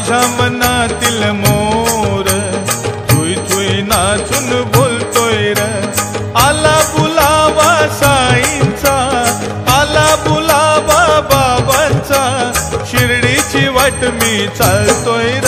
माझ्या मनातील मोर Thuy Thuy नाचून बोलतोय र। आला बुलावा साईंचा, आला बुलावा बाबांचा, शिर्डीची वाट मी चालतोय र।